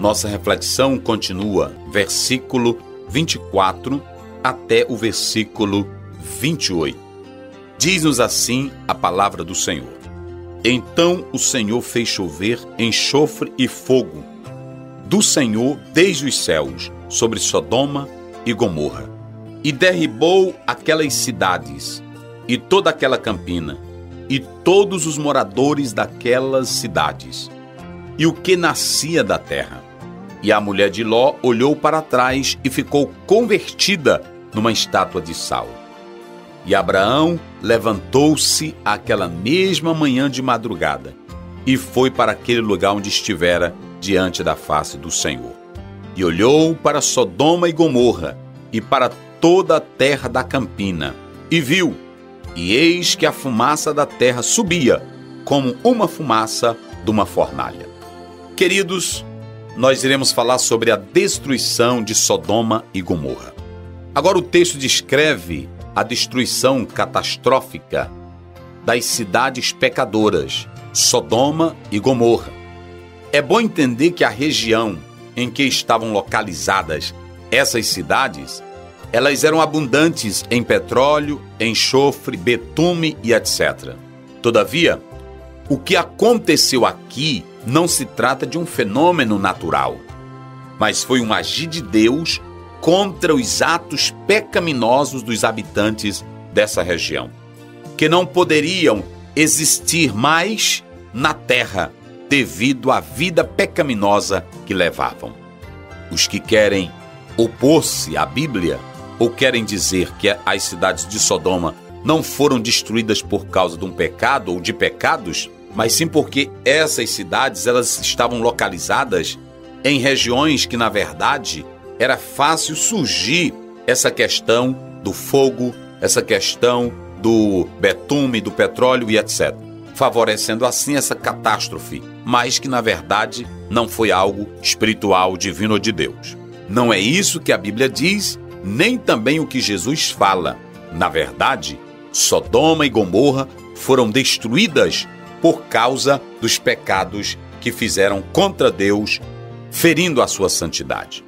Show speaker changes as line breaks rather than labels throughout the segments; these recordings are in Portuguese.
Nossa reflexão continua, versículo 24 até o versículo 28. Diz-nos assim a palavra do Senhor. Então o Senhor fez chover enxofre e fogo do Senhor desde os céus sobre Sodoma e Gomorra, e derribou aquelas cidades e toda aquela campina e todos os moradores daquelas cidades e o que nascia da terra. E a mulher de Ló olhou para trás e ficou convertida numa estátua de sal. E Abraão levantou-se aquela mesma manhã de madrugada e foi para aquele lugar onde estivera diante da face do Senhor. E olhou para Sodoma e Gomorra e para toda a terra da campina e viu, e eis que a fumaça da terra subia como uma fumaça de uma fornalha. Queridos, nós iremos falar sobre a destruição de Sodoma e Gomorra. Agora o texto descreve a destruição catastrófica das cidades pecadoras, Sodoma e Gomorra. É bom entender que a região em que estavam localizadas essas cidades, elas eram abundantes em petróleo, enxofre, betume e etc. Todavia, o que aconteceu aqui não se trata de um fenômeno natural, mas foi um agir de Deus contra os atos pecaminosos dos habitantes dessa região, que não poderiam existir mais na terra devido à vida pecaminosa que levavam. Os que querem opor-se à Bíblia ou querem dizer que as cidades de Sodoma não foram destruídas por causa de um pecado ou de pecados, mas sim porque essas cidades elas estavam localizadas em regiões que, na verdade, era fácil surgir essa questão do fogo, essa questão do betume, do petróleo e etc., favorecendo assim essa catástrofe, mas que, na verdade, não foi algo espiritual, divino ou de Deus. Não é isso que a Bíblia diz, nem também o que Jesus fala. Na verdade, Sodoma e Gomorra foram destruídas por causa dos pecados que fizeram contra Deus, ferindo a sua santidade.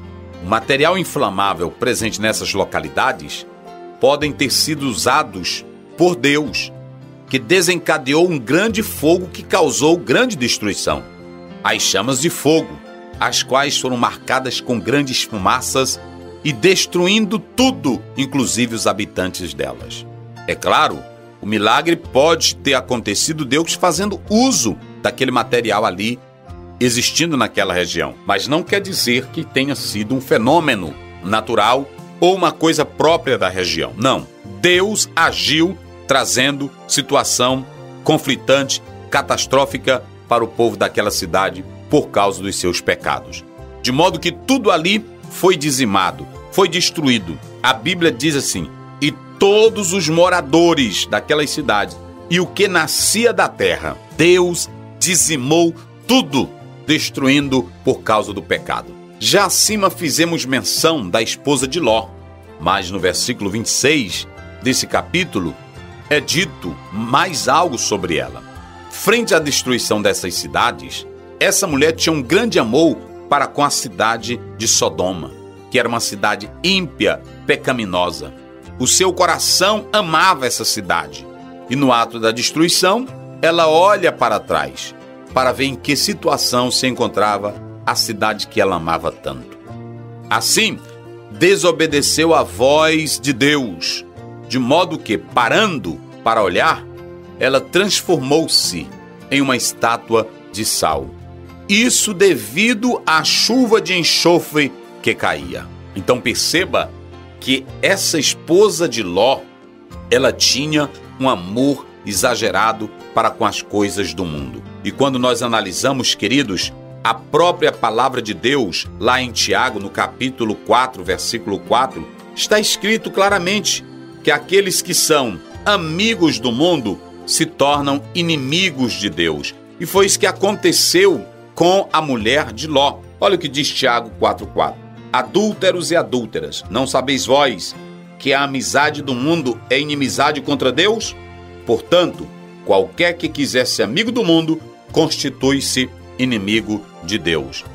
O material inflamável presente nessas localidades podem ter sido usados por Deus, que desencadeou um grande fogo que causou grande destruição. As chamas de fogo, as quais foram marcadas com grandes fumaças e destruindo tudo, inclusive os habitantes delas. É claro, o milagre pode ter acontecido Deus fazendo uso daquele material ali, existindo naquela região, mas não quer dizer que tenha sido um fenômeno natural ou uma coisa própria da região. Não, Deus agiu trazendo situação conflitante, catastrófica para o povo daquela cidade por causa dos seus pecados. De modo que tudo ali foi dizimado, foi destruído. A Bíblia diz assim: e todos os moradores daquelas cidades e o que nascia da terra, Deus dizimou tudo, destruindo por causa do pecado. Já acima fizemos menção da esposa de Ló, mas no versículo 26 desse capítulo é dito mais algo sobre ela. Frente à destruição dessas cidades, essa mulher tinha um grande amor para com a cidade de Sodoma, que era uma cidade ímpia, pecaminosa. O seu coração amava essa cidade. E no ato da destruição, ela olha para trás, para ver em que situação se encontrava a cidade que ela amava tanto. Assim, desobedeceu à voz de Deus, de modo que, parando para olhar, ela transformou-se em uma estátua de sal. Isso devido à chuva de enxofre que caía. Então perceba que essa esposa de Ló, ela tinha um amor exagerado para com as coisas do mundo. E quando nós analisamos, queridos, a própria palavra de Deus, lá em Tiago, no capítulo 4, versículo 4, está escrito claramente que aqueles que são amigos do mundo se tornam inimigos de Deus. E foi isso que aconteceu com a mulher de Ló. Olha o que diz Tiago 4,4. Adúlteros e adúlteras, não sabeis vós que a amizade do mundo é inimizade contra Deus? Portanto, qualquer que quiser ser amigo do mundo, constitui-se inimigo de Deus.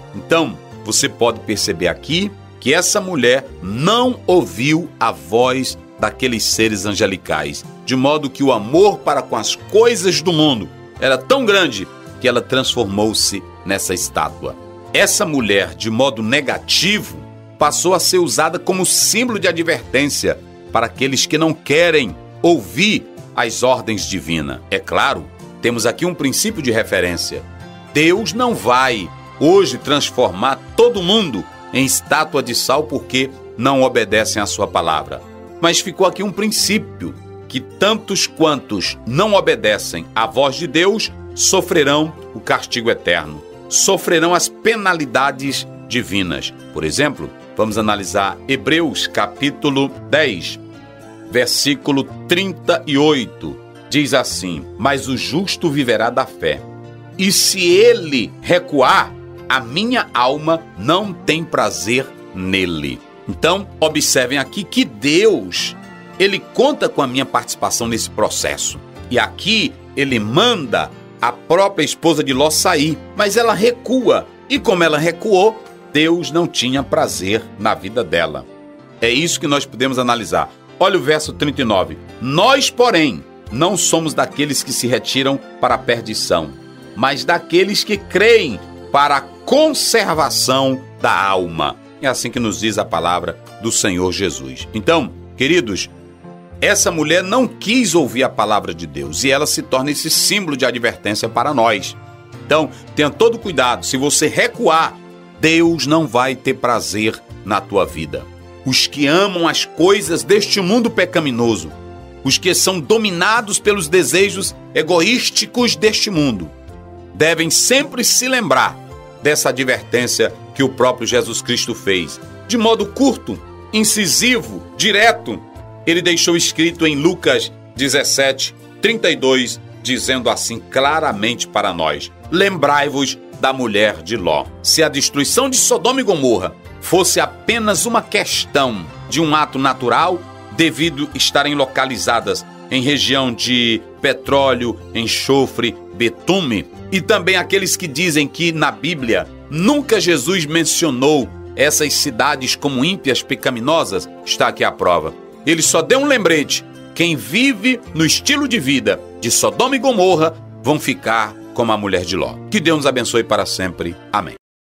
Então, você pode perceber aqui que essa mulher não ouviu a voz daqueles seres angelicais, de modo que o amor para com as coisas do mundo era tão grande que ela transformou-se nessa estátua. Essa mulher, de modo negativo, passou a ser usada como símbolo de advertência para aqueles que não querem ouvir as ordens divinas. É claro, temos aqui um princípio de referência. Deus não vai hoje transformar todo mundo em estátua de sal porque não obedecem à sua palavra. Mas ficou aqui um princípio, que tantos quantos não obedecem à voz de Deus sofrerão o castigo eterno, sofrerão as penalidades divinas. Por exemplo, vamos analisar Hebreus capítulo 10, versículo 38. Diz assim: mas o justo viverá da fé, e se ele recuar, a minha alma não tem prazer nele. Então, observem aqui que Deus, ele conta com a minha participação nesse processo. E aqui, ele manda a própria esposa de Ló sair, mas ela recua. E como ela recuou, Deus não tinha prazer na vida dela. É isso que nós podemos analisar. Olha o verso 39. Nós, porém, não somos daqueles que se retiram para a perdição, mas daqueles que creem para a conservação da alma. É assim que nos diz a palavra do Senhor Jesus. Então, queridos, essa mulher não quis ouvir a palavra de Deus e ela se torna esse símbolo de advertência para nós. Então, tenha todo cuidado. Se você recuar, Deus não vai ter prazer na tua vida. Os que amam as coisas deste mundo pecaminoso, os que são dominados pelos desejos egoísticos deste mundo, devem sempre se lembrar dessa advertência que o próprio Jesus Cristo fez. De modo curto, incisivo, direto, ele deixou escrito em Lucas 17, 32, dizendo assim claramente para nós: lembrai-vos da mulher de Ló. Se a destruição de Sodoma e Gomorra fosse apenas uma questão de um ato natural, devido estarem localizadas em região de petróleo, enxofre, betume, e também aqueles que dizem que na Bíblia nunca Jesus mencionou essas cidades como ímpias pecaminosas, está aqui a prova. Ele só deu um lembrete: quem vive no estilo de vida de Sodoma e Gomorra vão ficar como a mulher de Ló. Que Deus nos abençoe para sempre. Amém.